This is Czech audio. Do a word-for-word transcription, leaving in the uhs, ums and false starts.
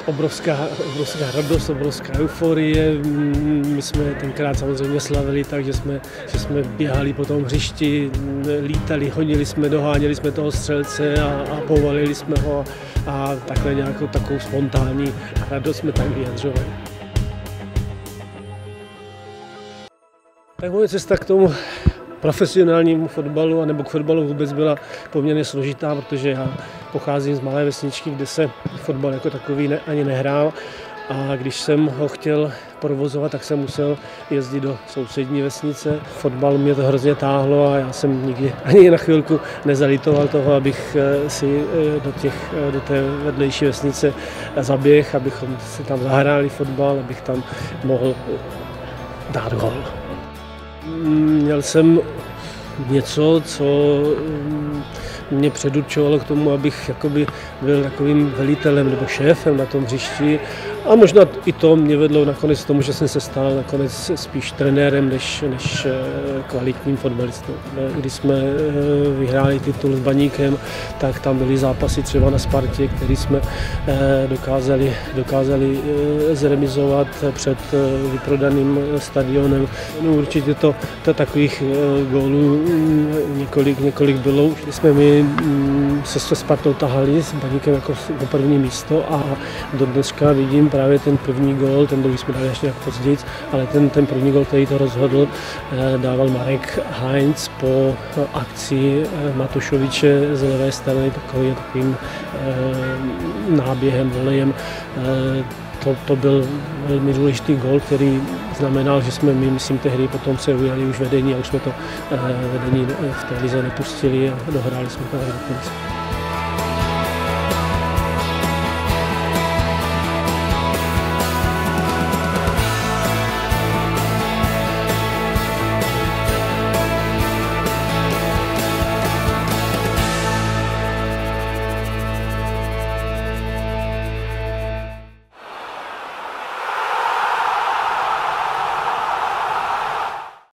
obrovská, obrovská radost, obrovská euforie. My jsme tenkrát samozřejmě slavili tak, že jsme, že jsme běhali po tom hřišti, lítali, hodili jsme, doháněli jsme toho střelce a, a povalili jsme ho a takhle nějakou takovou spontánní radost jsme tak vyjadřovali. Tak moje cesta k tomu profesionálnímu fotbalu, nebo k fotbalu vůbec byla poměrně složitá, protože já pocházím z malé vesničky, kde se fotbal jako takový ne, ani nehrál. A když jsem ho chtěl provozovat, tak jsem musel jezdit do sousední vesnice. Fotbal mě to hrozně táhlo a já jsem nikdy ani na chvilku nezalitoval toho, abych si do, těch, do té vedlejší vesnice zaběhl, abychom si tam zahráli fotbal, abych tam mohl dát gol. Měl jsem něco, co mě předurčovalo k tomu, abych jakoby byl takovým velitelem nebo šéfem na tom hřišti. A možná i to mě vedlo nakonec k tomu, že jsem se stal nakonec spíš trenérem než, než kvalitním fotbalistou. Když jsme vyhráli titul s Baníkem, tak tam byly zápasy třeba na Spartě, které jsme dokázali, dokázali zremizovat před vyprodaným stadionem. No, určitě to, to takových gólů několik, několik bylo. Už jsme my se s Spartou tahali s Baníkem jako do první místo a do dneška vidím právě ten první gól, ten druhý jsme dali ještě nějak později, ale ten, ten první gól, který to rozhodl, dával Marek Heinz po akci Matušoviče z levé strany takovým, takovým náběhem, volejem. To, to byl velmi důležitý gól, který znamenal, že jsme my, myslím, tehdy potom se ujali už vedení a už jsme to vedení v té lize nepustili a dohráli jsme to do konce.